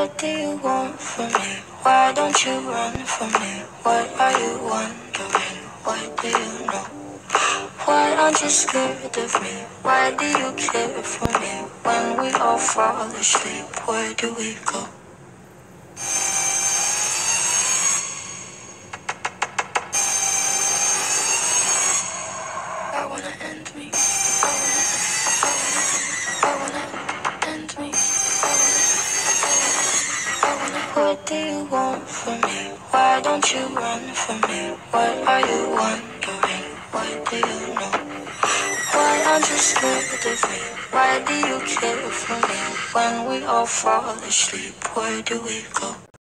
What do you want from me? Why don't you run from me? What are you wondering? What do you know? Why aren't you scared of me? Why do you care for me? When we all fall asleep, where do we go? I wanna end me. I wanna end me. What do you want from me? Why don't you run from me? What are you wondering? What do you know? Why aren't you scared of me? Why do you care for me? When we all fall asleep, where do we go?